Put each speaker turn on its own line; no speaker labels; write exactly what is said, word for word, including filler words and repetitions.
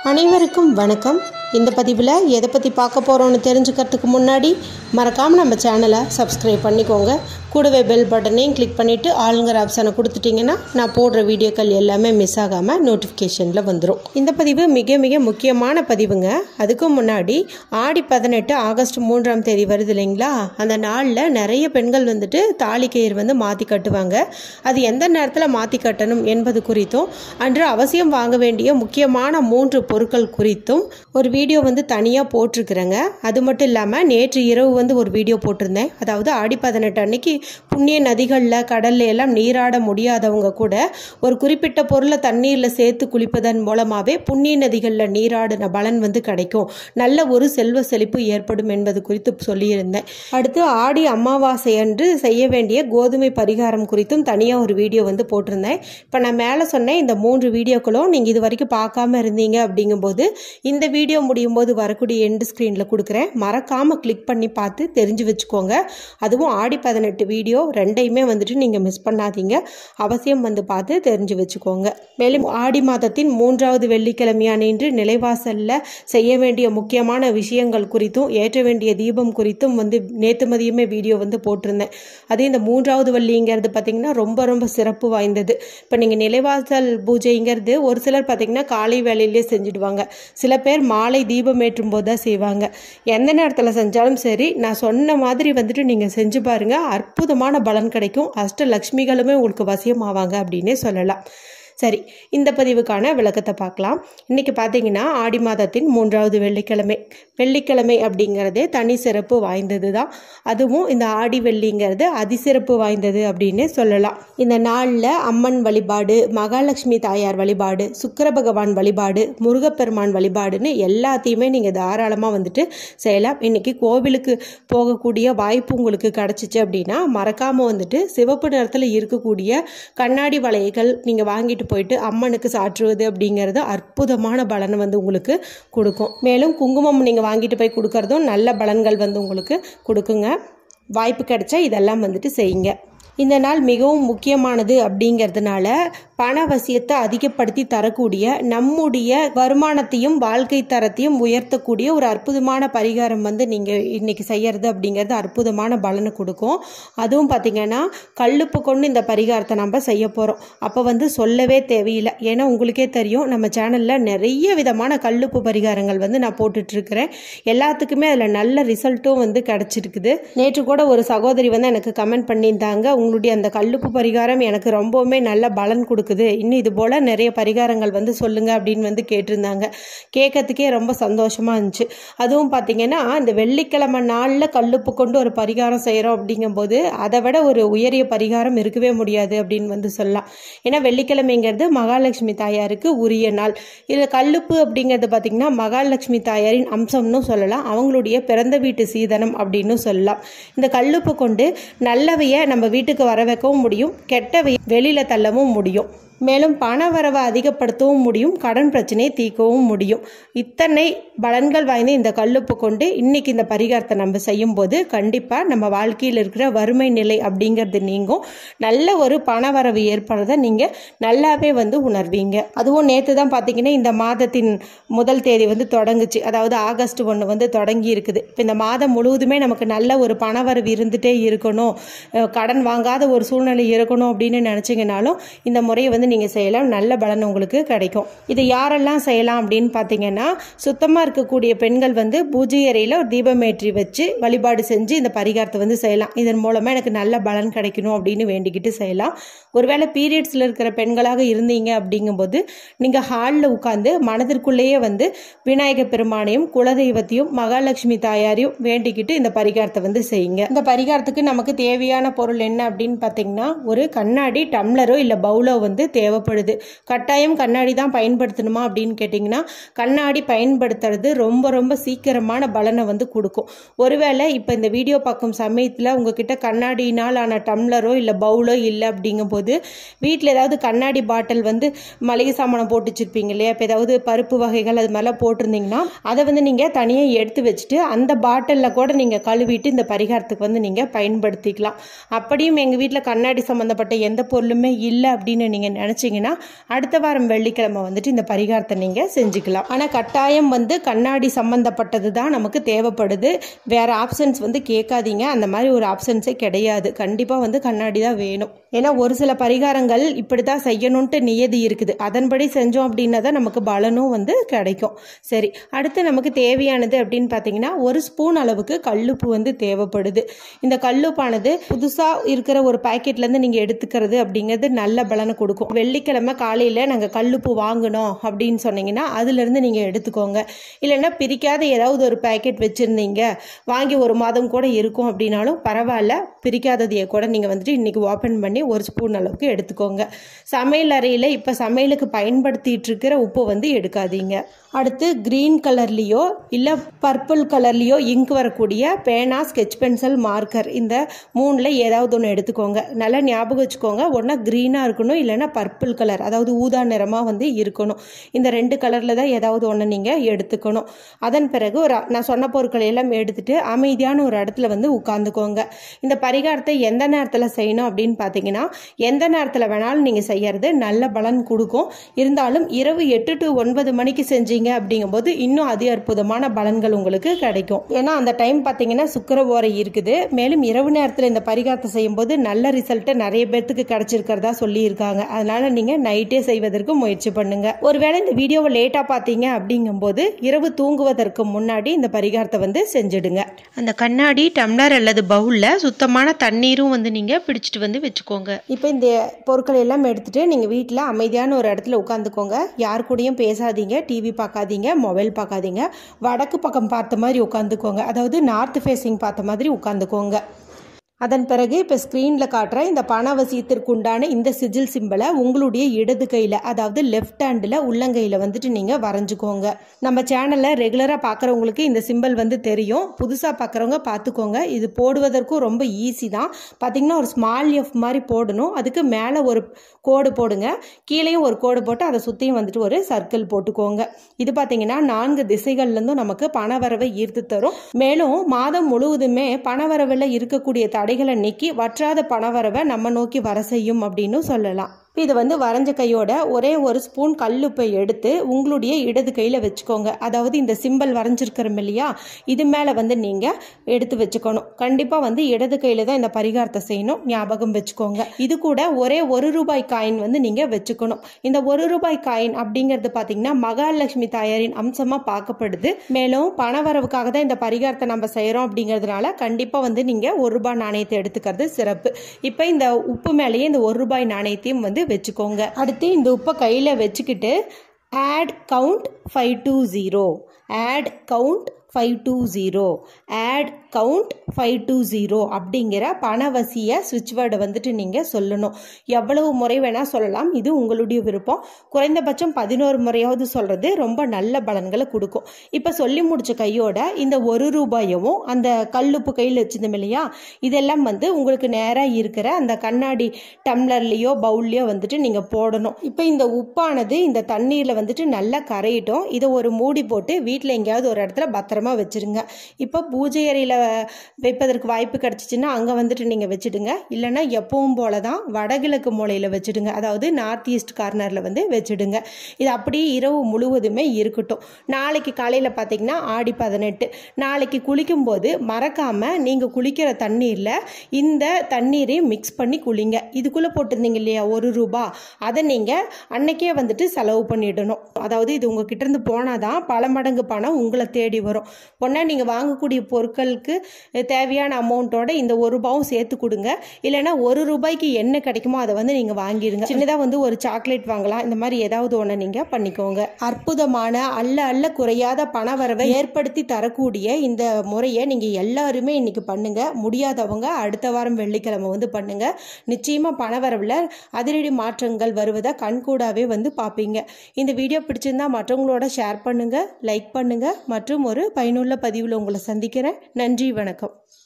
அனைவருக்கும் வணக்கம். இந்த பதிவில் எதை பற்றி பார்க்க போகிறோன்னு தெரிஞ்சுக்கிறதுக்கு முன்னாடி மறக்காமல் நம்ம சேனலை சப்ஸ்கிரைப் பண்ணிக்கோங்க. கூடவே பெல் பட்டனையும் கிளிக் பண்ணிவிட்டு ஆளுங்கிற ஆப்ஷனை கொடுத்துட்டிங்கன்னா நான் போடுற வீடியோக்கள் எல்லாமே மிஸ் ஆகாமல் நோட்டிஃபிகேஷனில் வந்துடும். இந்த பதிவு மிக மிக முக்கியமான பதிவுங்க. அதுக்கு முன்னாடி ஆடி பதினெட்டு ஆகஸ்ட் மூன்றாம் தேதி வருது இல்லைங்களா? அந்த நாளில் நிறைய பெண்கள் வந்துட்டு தாலி கயிறு வந்து மாற்றி கட்டுவாங்க. அது எந்த நேரத்தில் மாற்றி கட்டணும் என்பது குறித்தும் அன்று அவசியம் வாங்க வேண்டிய முக்கியமான மூன்று பொருட்கள் குறித்தும் ஒரு வீடியோ வந்து தனியாக போட்டிருக்கிறேங்க. அது மட்டும் இல்லாமல் நேற்று இரவு வந்து ஒரு வீடியோ போட்டிருந்தேன். அதாவது ஆடி பதினெட்டு அன்னைக்கு புண்ணிய நதிகளில் கடல்ல எல்லாம் நீராட முடியாதவங்க கூட ஒரு குறிப்பிட்ட பொருளை தண்ணீரில் சேர்த்து குளிப்பதன் மூலமாகவே புண்ணிய நதிகளில் நீராடின பலன் வந்து கிடைக்கும், நல்ல ஒரு செல்வ செழிப்பு ஏற்படும் என்பது குறித்து சொல்லியிருந்தேன். அடுத்து ஆடி அமாவாசை அன்று செய்ய வேண்டிய கோதுமை பரிகாரம் குறித்தும் தனியாக ஒரு வீடியோ வந்து போட்டிருந்தேன். இப்போ நான் மேலே சொன்னேன் இந்த மூன்று வீடியோக்களும் நீங்கள் இது வரைக்கும் பார்க்காம இருந்தீங்க அப்படிங்கும்போது இந்த வீடியோ முடியும் போது வரக்கூடிய எண்டு ஸ்க்ரீனில் கொடுக்குறேன். மறக்காமல் கிளிக் பண்ணி பார்த்து தெரிஞ்சு வச்சுக்கோங்க. அதுவும் ஆடி பதினெட்டு வீடியோ ரெண்டையுமே வந்துட்டு நீங்கள் மிஸ் பண்ணாதீங்க. அவசியம் வந்து பார்த்து தெரிஞ்சு வச்சுக்கோங்க. மேலும் ஆடி மாதத்தின் மூன்றாவது வெள்ளிக்கிழமையான இன்று நிலைவாசலில் செய்ய வேண்டிய முக்கியமான விஷயங்கள் குறித்தும் ஏற்ற வேண்டிய தீபம் குறித்தும் வந்து நேற்று மதியமே வீடியோ வந்து போட்டிருந்தேன். அது இந்த மூன்றாவது வள்ளிங்கிறது பார்த்திங்கன்னா ரொம்ப ரொம்ப சிறப்பு வாய்ந்தது. இப்போ நீங்கள் நிலைவாசல் பூஜைங்கிறது ஒரு சிலர் பார்த்திங்கன்னா காலை வேலையிலே செஞ்சுடுவாங்க, சில பேர் மாலை தீபம் ஏற்றும் போது தான் செய்வாங்க. எந்த நேரத்தில் செஞ்சாலும் சரி நான் சொன்ன மாதிரி வந்துட்டு நீங்கள் செஞ்சு பாருங்க, அற்புதமான பலன் கிடைக்கும். அஷ்டலக்ஷ்மிகளுமே உங்களுக்கு வசியம் ஆவாங்க அப்படின்னே சொல்லலாம். சரி, இந்த பதிவுக்கான விளக்கத்தை பார்க்கலாம். இன்றைக்கி பார்த்தீங்கன்னா ஆடி மாதத்தின் மூன்றாவது வெள்ளிக்கிழமை. வெள்ளிக்கிழமை அப்படிங்கிறதே தனி சிறப்பு வாய்ந்தது தான். அதுவும் இந்த ஆடி வெள்ளிங்கிறது அதிசிறப்பு வாய்ந்தது அப்படின்னே சொல்லலாம். இந்த நாளில் அம்மன் வழிபாடு, மகாலட்சுமி தாயார் வழிபாடு, சுக்கிர பகவான் வழிபாடு, முருகப்பெருமான் வழிபாடுன்னு எல்லாத்தையுமே நீங்கள் தாராளமாக வந்துட்டு செய்யலாம். இன்றைக்கி கோவிலுக்கு போகக்கூடிய வாய்ப்பு உங்களுக்கு கிடச்சிச்சு அப்படின்னா மறக்காமல் வந்துட்டு சிவப்பு நிறத்தில் இருக்கக்கூடிய கண்ணாடி வளையல்கள் நீங்கள் வாங்கிட்டு போயிட்டு அம்மனுக்கு சாற்றுவது அப்படிங்கிறது அற்புதமான பலனை வந்து உங்களுக்கு கொடுக்கும். மேலும் குங்குமம் நீங்கள் வாங்கிட்டு போய் கொடுக்கறதும் நல்ல பலன்கள் வந்து உங்களுக்கு கொடுக்குங்க. வாய்ப்பு கிடைச்சா இதெல்லாம் வந்துட்டு செய்யுங்க. இந்த நாள் மிகவும் முக்கியமானது அப்படிங்கிறதுனால பணவசியத்தை அதிகப்படுத்தி தரக்கூடிய, நம்முடைய வருமானத்தையும் வாழ்க்கை தரத்தையும் உயர்த்தக்கூடிய ஒரு அற்புதமான பரிகாரம் வந்து நீங்கள் இன்னைக்கு செய்யறது அப்படிங்கிறது அற்புதமான பலனை கொடுக்கும். அதுவும் பார்த்தீங்கன்னா கல்லுப்பு கொண்டு இந்த பரிகாரத்தை நம்ம செய்ய போகிறோம். அப்போ வந்து சொல்லவே தேவையில்லை. ஏன்னா உங்களுக்கே தெரியும் நம்ம சேனலில் நிறைய விதமான கல்லுப்பு பரிகாரங்கள் வந்து நான் போட்டுட்ருக்கிறேன். எல்லாத்துக்குமே அதில் நல்ல ரிசல்ட்டும் வந்து கிடச்சிருக்குது. நேற்று கூட ஒரு சகோதரி வந்து எனக்கு கமெண்ட் பண்ணியிருந்தாங்க, உங்களுடைய அந்த கல்லுப்பு பரிகாரம் எனக்கு ரொம்பவுமே நல்ல பலன் கொடுக்குது, இன்னும் இது போல் நிறைய பரிகாரங்கள் வந்து சொல்லுங்க அப்படின்னு வந்து கேட்டிருந்தாங்க. கேட்கறதுக்கே ரொம்ப சந்தோஷமாக இருந்துச்சு. அதுவும் பார்த்தீங்கன்னா இந்த வெள்ளிக்கிழமை நாளில் கல்லுப்பு கொண்டு ஒரு பரிகாரம் செய்கிறோம் அப்படிங்கும்போது அதை விட ஒரு உயரிய பரிகாரம் இருக்கவே முடியாது அப்படின்னு வந்து சொல்லலாம். ஏன்னா வெள்ளிக்கிழமைங்கிறது மகாலட்சுமி தாயாருக்கு உரிய நாள். இதில் கல்லுப்பு அப்படிங்கிறது பார்த்தீங்கன்னா மகாலட்சுமி தாயாரின் அம்சம்னு சொல்லலாம், அவங்களுடைய பிறந்த வீட்டு சீதனம் அப்படின்னு சொல்லலாம். இந்த கல்லுப்பு கொண்டு நல்லவையை நம்ம வீட்டுக்கு வர வைக்கவும் முடியும், கெட்டவை வெளியில தள்ளவும் முடியும். மேலும் பண வரவை அதிகப்படுத்தவும் முடியும், கடன் பிரச்சனையை தீர்க்கவும் முடியும். இத்தனை பலன்கள் வாய்ந்த இந்த கல்லுப்பு கொண்டு இன்னைக்கு இந்த பரிகாரத்தை நம்ம செய்யும் போது கண்டிப்பாக நம்ம வாழ்க்கையில் இருக்கிற வறுமை நிலை அப்படிங்கிறது நீங்கும், நல்ல ஒரு பண வரவு ஏற்படுறதை நீங்கள் நல்லாவே வந்து உணர்வீங்க. அதுவும் நேற்று தான் பார்த்தீங்கன்னா இந்த மாதத்தின் முதல் தேதி வந்து தொடங்குச்சு, அதாவது ஆகஸ்ட் ஒன்று வந்து தொடங்கி இருக்குது. இப்போ இந்த மாதம் முழுவதுமே நமக்கு நல்ல ஒரு பண வரவு இருந்துகிட்டே இருக்கணும், கடன் வாங்காத ஒரு சூழ்நிலை இருக்கணும் அப்படின்னு நினச்சிங்கனாலும் இந்த முறையை வந்து நீங்கள் செய்யலாம், நல்ல பலன் உங்களுக்கு கிடைக்கும். இது யாரெல்லாம் செய்யலாம் அப்படின்னு பார்த்தீங்கன்னா சுத்தமாக இருக்கக்கூடிய பெண்கள் வந்து பூஜை அறையில் ஒரு தீபமேற்றி வச்சு வழிபாடு செஞ்சு இந்த பரிகாரத்தை வந்து செய்யலாம். இதன் மூலமாக எனக்கு நல்ல பலன் கிடைக்கணும் அப்படின்னு வேண்டிக்கிட்டு செய்யலாம். ஒருவேளை பீரியட்ஸில் இருக்கிற பெண்களாக இருந்தீங்க அப்படிங்கும்போது நீங்கள் ஹாலில் உட்காந்து மனதிற்குள்ளேயே வந்து விநாயகர் பெருமானையும் குலதெய்வத்தையும் மகாலட்சுமி தாயாரையும் வேண்டிக்கிட்டு இந்த பரிகாரத்தை வந்து செய்யுங்க. இந்த பரிகாரத்துக்கு நமக்கு தேவையான பொருள் என்ன அப்படின்னு பார்த்தீங்கன்னா ஒரு கண்ணாடி டம்ளரோ இல்லை பவுலோ வந்து தேவைப்படுது. கட்டாயம் கண்ணாடி தான் பயன்படுத்தணுமா அப்படின்னு கேட்டிங்கன்னா கண்ணாடி பயன்படுத்துறது ரொம்ப ரொம்ப சீக்கிரமான பலனை வந்து கொடுக்கும். ஒருவேளை இப்போ இந்த வீடியோ பார்க்கும் சமயத்தில் உங்ககிட்ட கண்ணாடினால் ஆன டம்ளரோ இல்லை பவுலோ இல்லை அப்படிங்கும் போது வீட்டில் ஏதாவது கண்ணாடி பாட்டில் வந்து மளிகை சாமானம் போட்டு வச்சிருப்பீங்க இல்லையா, இப்போ ஏதாவது பருப்பு வகைகள் அது மாதிரிலாம் போட்டிருந்தீங்கன்னா அதை வந்து நீங்கள் தனியாக எடுத்து வச்சுட்டு அந்த பாட்டிலில் கூட நீங்கள் கழுவிட்டு இந்த பரிகாரத்துக்கு வந்து நீங்கள் பயன்படுத்திக்கலாம். அப்படியும் எங்கள் வீட்டில் கண்ணாடி சம்மந்தப்பட்ட எந்த பொருளுமே இல்லை அப்படின்னு நீங்கள் நினச்சிங்கன்னா அடுத்த வாரம் வெள்ளிக்கிழமை வந்துட்டு இந்த பரிகாரத்தை நீங்கள் செஞ்சுக்கலாம். ஆனால் கட்டாயம் வந்து கண்ணாடி சம்மந்தப்பட்டது தான் நமக்கு தேவைப்படுது. வேறு ஆப்ஷன்ஸ் வந்து கேட்காதீங்க. அந்த மாதிரி ஒரு ஆப்ஷன்ஸே கிடையாது. கண்டிப்பாக வந்து கண்ணாடி தான் வேணும். ஏன்னா ஒரு சில பரிகாரங்கள் இப்படி தான் செய்யணுன்ட்டு நியதி இருக்குது. அதன்படி செஞ்சோம் அப்படின்னா தான் நமக்கு பலனும் வந்து கிடைக்கும். சரி, அடுத்து நமக்கு தேவையானது அப்படின்னு பார்த்தீங்கன்னா ஒரு ஸ்பூன் அளவுக்கு கல்லுப்பு வந்து தேவைப்படுது. இந்த கல்லுப்பானது புதுசாக இருக்கிற ஒரு பேக்கெட்லேருந்து நீங்கள் எடுத்துக்கிறது அப்படிங்கிறது நல்ல பலனை கொடுக்கும். வெள்ளிக்கிழமை காலையில் நாங்கள் கல்லுப்பு வாங்கினோம் அப்படின்னு சொன்னீங்கன்னா அதுலேருந்து நீங்கள் எடுத்துக்கோங்க. இல்லைன்னா பிரிக்காத ஏதாவது ஒரு பேக்கெட் வச்சுருந்தீங்க, வாங்கி ஒரு மாதம் கூட இருக்கும் அப்படின்னாலும் பரவாயில்ல, பிரிக்காததையை கூட நீங்கள் வந்துட்டு இன்றைக்கி ஓப்பன் பண்ணி ஒரு ஸ்பூன் அளவுக்கு எடுத்துக்கோங்க. சமையல் அறையில் இப்போ சமையலுக்கு பயன்படுத்திட்டு இருக்கிற உப்பு வந்து எடுக்காதீங்க. அடுத்து கிரீன் கலர்லேயோ இல்லை பர்பிள் கலர்லேயோ இங்க் வரக்கூடிய பேனா, ஸ்கெட்ச் பென்சில், மார்க்கர், இந்த மூணில் ஏதாவது ஒன்று எடுத்துக்கோங்க. நல்லா ஞாபகம் வச்சுக்கோங்க. ஒன்றா க்ரீனாக இருக்கணும், இல்லைன்னா பர்பிள் கலர், அதாவது ஊதா நிறமாக வந்து இருக்கணும். இந்த ரெண்டு கலரில் தான் ஏதாவது ஒன்று நீங்கள் எடுத்துக்கணும். அதன் பிறகு ஒரு நான் சொன்ன பொருட்களை எல்லாம் எடுத்துகிட்டு அமைதியான ஒரு இடத்துல வந்து உட்காந்துக்கோங்க. இந்த பரிகாரத்தை எந்த நேரத்தில் செய்யணும் அப்படின்னு பார்த்தீங்கன்னா எந்த நேரத்தில் வேணாலும் நீங்கள் செய்யறது நல்ல பலன் கொடுக்கும். இருந்தாலும் இரவு எட்டு டு ஒன்பது மணிக்கு செஞ்சீங்க அப்படிங்கும்போது இன்னும் அதி அற்புதமான பலன்கள் உங்களுக்கு கிடைக்கும். ஏன்னா அந்த டைம் பார்த்தீங்கன்னா சுக்கிர ஓரை இருக்குது. மேலும் இரவு நேரத்தில் இந்த பரிகாரத்தை செய்யும்போது நல்ல ரிசல்ட் நிறைய பேர்த்துக்கு கிடைச்சிருக்கிறதா சொல்லியிருக்காங்க. அதனால நீங்கள் நைட்டே செய்வதற்கு முயற்சி பண்ணுங்க. ஒருவேளை இந்த வீடியோவை லேட்டாக பார்த்தீங்க அப்படிங்கும்போது இரவு தூங்குவதற்கு முன்னாடி இந்த பரிகாரத்தை வந்து செஞ்சிடுங்க. அந்த கண்ணாடி டம்ளர் அல்லது பவுலில் சுத்தமான தண்ணீரும் வந்து நீங்கள் பிடிச்சிட்டு வந்து வச்சுக்கோங்க. இப்போ இந்த பொருட்களை எல்லாம் எடுத்துட்டு நீங்கள் வீட்டில் அமைதியான ஒரு இடத்துல உட்காந்துக்கோங்க. யார் கூடயும் பேசாதீங்க, டிவி பார்க்காதீங்க, மொபைல் பார்க்காதீங்க. வடக்கு பக்கம் பார்த்த மாதிரி உட்காந்துக்கோங்க. அதாவது நார்த் ஃபேஸிங் பார்த்த மாதிரி உட்காந்துக்கோங்க. அதன் பிறகு இப்போ ஸ்க்ரீனில் காட்டுற இந்த பணவசியத்திற்கு உண்டான இந்த சிஜில் சிம்பிளை உங்களுடைய இடது கையில், அதாவது லெஃப்ட் ஹேண்டில் உள்ளங்கையில் வந்துட்டு நீங்கள் வரைஞ்சிக்கோங்க. நம்ம சேனலில் ரெகுலராக பார்க்குறவங்களுக்கு இந்த சிம்பிள் வந்து தெரியும். புதுசாக பார்க்குறவங்க பார்த்துக்கோங்க. இது போடுவதற்கும் ரொம்ப ஈஸி தான். பார்த்திங்கன்னா ஒரு ஸ்மால் எஃப் மாதிரி போடணும். அதுக்கு மேலே ஒரு கோடு போடுங்க, கீழேயும் ஒரு கோடு போட்டு அதை சுற்றியும் வந்துட்டு ஒரு சர்க்கிள் போட்டுக்கோங்க. இது பார்த்திங்கன்னா நான்கு திசைகள்லேருந்தும் நமக்கு பணவரவை ஈர்த்து தரும். மேலும் மாதம் முழுவதுமே பணவரவில் இருக்கக்கூடிய தடைகளை நீக்கி வற்றாத பணவரவை நம்ம நோக்கி வர செய்யும் அப்படின்னு சொல்லலாம். இது வந்து வரைஞ்ச கையோட ஒரே ஒரு ஸ்பூன் கல்லுப்பை எடுத்து உங்களுடைய இடது கையில் வச்சுக்கோங்க. அதாவது இந்த சிம்பிள் வரைஞ்சிருக்கிறோம் இல்லையா, இது மேலே வந்து நீங்கள் எடுத்து வச்சுக்கணும். கண்டிப்பாக வந்து இடது கையில் தான் இந்த பரிகாரத்தை செய்யணும், ஞாபகம் வச்சுக்கோங்க. இது கூட ஒரே ஒரு ரூபாய் காயின் வந்து நீங்கள் வச்சுக்கணும். இந்த ஒரு ரூபாய் காயின் அப்படிங்கிறது பார்த்தீங்கன்னா மகாலட்சுமி தாயாரின் அம்சமாக பார்க்கப்படுது. மேலும் பணவரவுக்காக தான் இந்த பரிகாரத்தை நம்ம செய்கிறோம் அப்படிங்கிறதுனால கண்டிப்பாக வந்து நீங்கள் ஒரு ரூபாய் நாணயத்தை எடுத்துக்கிறது சிறப்பு. இப்போ இந்த உப்பு மேலேயே இந்த ஒரு ரூபாய் நாணயத்தையும் வந்து வச்சுக்கோங்க. அடுத்து இந்த உப்பை கையில் வச்சுக்கிட்டு add count five two zero, add count five two zero, add count five two zero அப்படிங்கிற பணவசிய ஸ்விட்ச் வேர்டை வந்துட்டு நீங்கள் சொல்லணும். எவ்வளவு முறை வேணால் சொல்லலாம், இது உங்களுடைய விருப்பம். குறைந்தபட்சம் பதினோரு முறையாவது சொல்கிறது ரொம்ப நல்ல பலன்களை கொடுக்கும். இப்போ சொல்லி முடிச்ச கையோட இந்த ஒரு ரூபாயவும் அந்த கல்லுப்பு கையில் வச்சிருந்தோம் இல்லையா, இதெல்லாம் வந்து உங்களுக்கு நேராக இருக்கிற அந்த கண்ணாடி டம்ளர்லேயோ பவுல்லையோ வந்துட்டு நீங்கள் போடணும். இப்போ இந்த உப்பானது இந்த தண்ணீரில் வந்துட்டு நல்லா கரையிட்டோம். இதை ஒரு மூடி போட்டு வீட்டில் எங்கேயாவது ஒரு இடத்துல பத்திரமா வச்சிருங்க. இப்போ பூஜை அறையில் வைப்பதற்கு வாய்ப்பு கிடைச்சிச்சுன்னா அங்கே வந்துட்டு நீங்கள் வச்சுடுங்க. இல்லைன்னா எப்பவும் போல தான் வடகிழக்கு மூலையில் வச்சுடுங்க, அதாவது நார்த் ஈஸ்ட் கார்னரில் வந்து வச்சுடுங்க. இது அப்படியே இரவு முழுவதுமே இருக்கட்டும். நாளைக்கு காலையில் பார்த்தீங்கன்னா ஆடி பதினெட்டு, நாளைக்கு குளிக்கும் போது மறக்காமல் நீங்கள் குளிக்கிற தண்ணீரில் இந்த தண்ணீரையும் மிக்ஸ் பண்ணி குளிங்க. இதுக்குள்ளே போட்டிருந்தீங்க இல்லையா ஒரு ரூபா, அதை நீங்கள் அன்னைக்கே வந்துட்டு செலவு பண்ணிடணும். அதாவது இது உங்ககிட்ட இருந்து போனாதான் பல மடங்கு பணம் உங்களை தேடி வரும். பொண்ணா நீங்கள் வாங்கக்கூடிய பொருட்களுக்கு தேவையான அமௌண்ட்டோட இந்த ஒரு ரூபாவும் சேர்த்து கொடுங்க. இல்லைன்னா ஒரு ரூபாய்க்கு என்ன கிடைக்குமோ அதை வந்து நீங்கள் வாங்கிடுங்க. சின்னதாக வந்து ஒரு சாக்லேட் வாங்கலாம். இந்த மாதிரி ஏதாவது ஒன்று நீங்கள் பண்ணிக்கோங்க. அற்புதமான அல்ல அல்ல குறையாத பண வரவை ஏற்படுத்தி தரக்கூடிய இந்த முறையை நீங்கள் எல்லாருமே இன்னைக்கு பண்ணுங்க. முடியாதவங்க அடுத்த வாரம் வெள்ளிக்கிழமை வந்து பண்ணுங்க. நிச்சயமாக பண வரவில் அதிரடி மாற்றங்கள் வருவதை கண்கூடாவே வந்து பார்ப்பீங்க. இந்த வீடியோ பிடிச்சிருந்தா மற்றவங்களோட ஷேர் பண்ணுங்க, லைக் பண்ணுங்க. மற்றும் ஒரு பயனுள்ள பதிவில் உங்களை சந்திக்கிறேன். நன்றி, வணக்கம்.